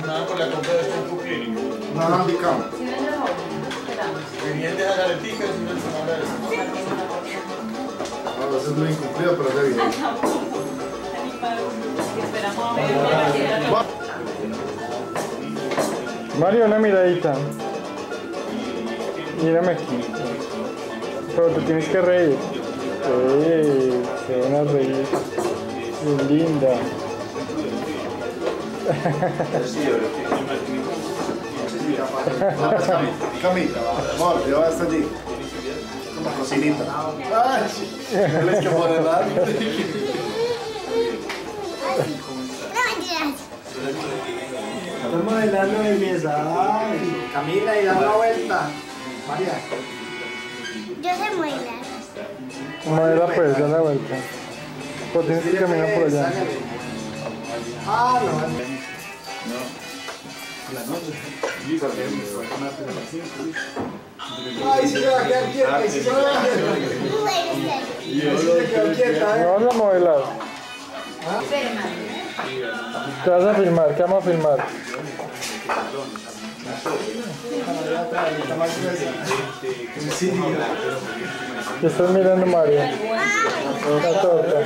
Nada por la compra de este clínico. No, handicap. Venían de las galeticas y no se van a dar. No, eso es muy incumplido, pero es de bien. Mario, una miradita. Mírame aquí. Pero te tienes que reír. Se van a reír. Muy linda. Camita, amor, lleva hasta allí. La cocinita. Ay, no les que modelar. Estoy modelando de mesa. Ay, Camila, y da la vuelta. María. Yo sé modelar. Modela pues, da la vuelta. Pues tienes que caminar por allá. Ah, no. Ay, sí se va a quedar quieta. Sí se va a quedar quieta. ¿Me vas a modelar? ¿Qué vas a filmar? ¿Qué vamos a filmar? ¿Qué estás mirando, Mario? La torta.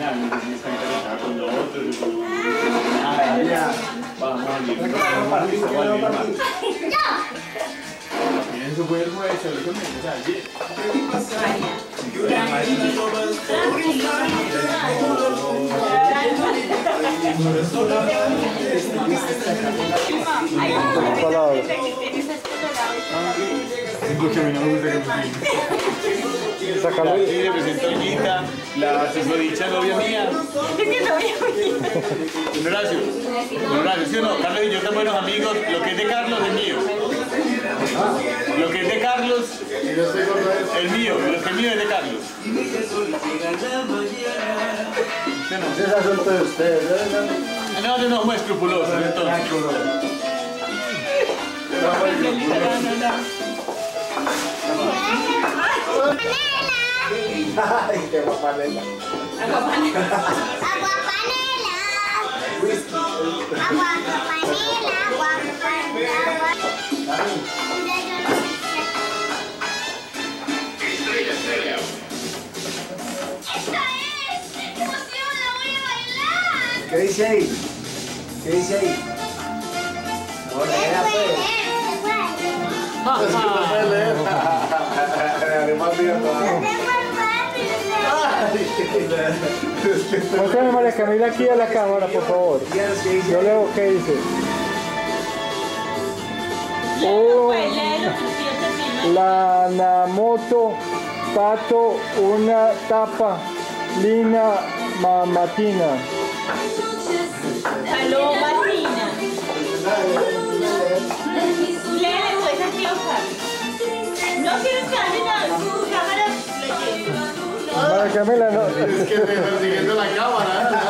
Miren su cuerpo de se lo comienza ayer. Palabras. Porque a mí no me gusta que me filmen. Sácalo. Sí, le presento a Olguita, la susodicha novia mía. Don Horacio, ¿sí o no? Carlos y yo somos buenos amigos. Lo que es de Carlos es mío. Lo que es de Carlos es mío. Lo que es mío es de Carlos. Ese es asunto de ustedes. No, yo no soy escrupuloso, entonces. Ay, qué guapanela. Aguapanela. ¿Qué dice ahí? ¿Qué dice ahí? No, lea pues. Es que no puede leer. Además, mira, Muéstrame, María Camila, aquí a la cámara, por favor. Yo leo qué dice. Oh, la Namoto Pato, una tapa, Lina Matina. Aló, Martina. Léale pues aquí, Oscar. No quieres que alguien a su cámara leyendo. María Camila, no. es que me persiguiendo la cámara, es que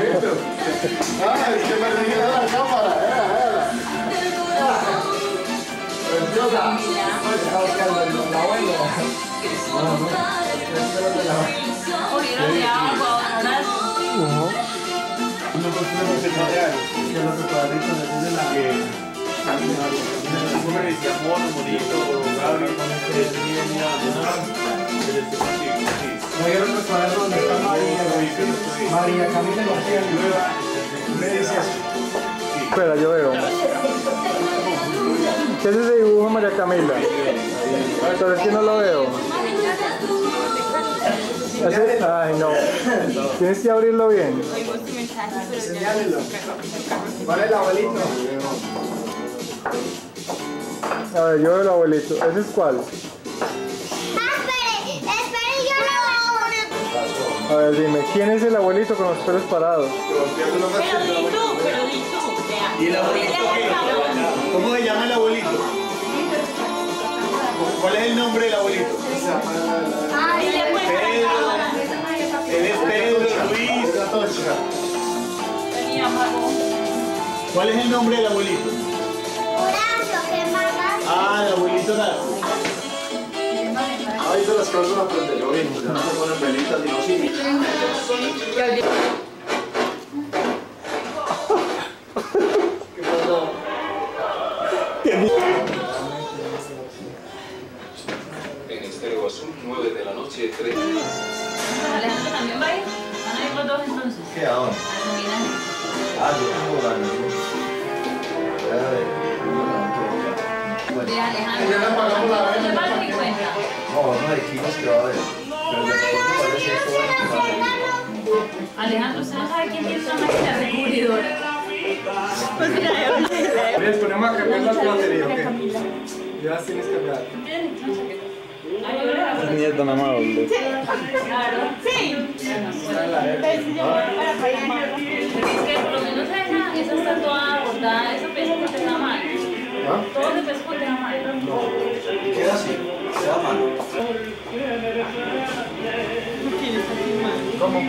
persiguiendo la cámara, Preciosa. La abuela. Me decía mono, monito, Gabriel, No vieron los cuadernos donde está María Camila García. ¿Qué dice eso? Espera, yo veo. ¿Qué es ese dibujo, María Camila? Pero es que no lo veo. Ay, no. Tienes que abrirlo bien. Señálelo. ¿Cuál es el abuelito? A ver, yo veo el abuelito. ¿Ese es cuál? Espere, yo lo A ver, dime, ¿quién es el abuelito con los pelos parados? Pero di tú. ¿Y el abuelito qué? ¿Cómo se llama el abuelito? ¿Cuál es el nombre del abuelito? Dile pues a la cámara. Él es Pedro, Luis, Atocha. Venía, Mago. ¿Cuál es el nombre del abuelito? Horacio, ¿qué más? Ah, el abuelito Horacio. Ahí se las cosas aprender yo bien, ya no se ponen velitas ni no siguen. ¿Qué pasó? ¿Qué? ¿A dónde? Ah, yo tengo ganas. De Alejandro. Ya le pagamos la vela. ¿Le vale 50? No, no hay kilos que va a haber. Pero me parece esto va a Alejandro, ¿usted no sabe quién tiene una máquina recubridora? Pues mira, Les ponemos a cargar las baterías, ¿ok? Ya las tienes cargadas. Es niña tan amable. Claro. Sí. Porque es que por lo menos esa está toda bordada, eso pesa con teja mal. Todo se pesa con teja mal. queda así, se da mal. ¿Cómo?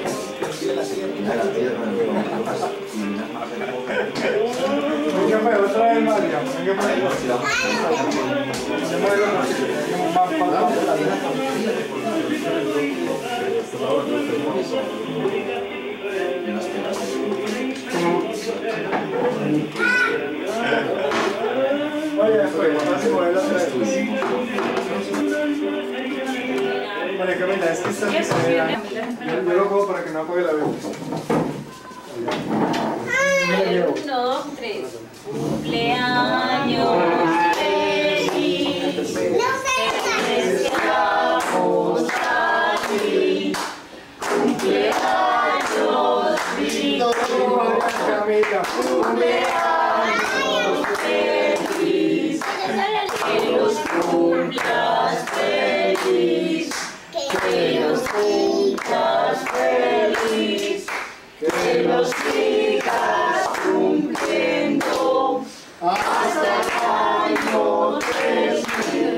Venga, pues, otra vez, María. Venga, pues. Vaya, pues, vas a mover la otra vez. María Camila, es que esta es yo lo cojo para que no apague la luz. 1, 2, 3. Cumpleaños feliz. Deseamos a ti. Cumpleaños feliz. Camila. Cumpleaños feliz. Que los cumplas feliz. Que los cumplas feliz. Que los sigas cumpliendo hasta el año 3000.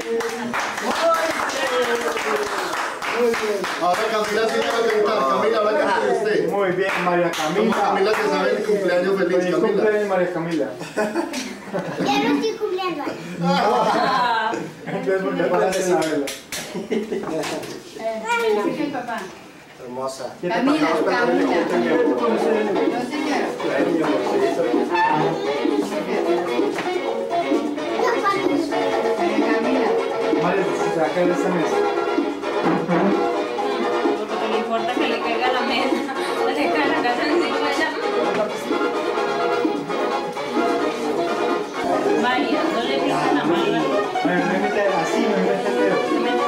Ahora Camila tiene que cantar. Camila, ahora cante usted. Muy bien, María Camila. Camila que sabe el cumpleaños feliz, Feliz Camila. cumpleaños, María Camila. Ya no estoy cumpliendo. Entonces, ¿por qué paraste la vela? Hermosa. Camila, Camila. No, señora. Camila. María, se saca de esta mesa. Porque no importa que le caiga la mesa, le caiga la casa encima de ella. María, no le pisan la mano. Me mete así, me mete el dedo.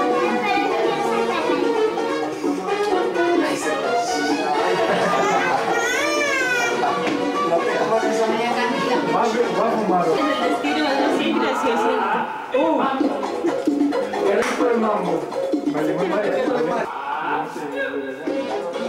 María Camila. Va a fumar. El destino es así, gracioso. ¡Qué rico el mambo! Vale, muy María.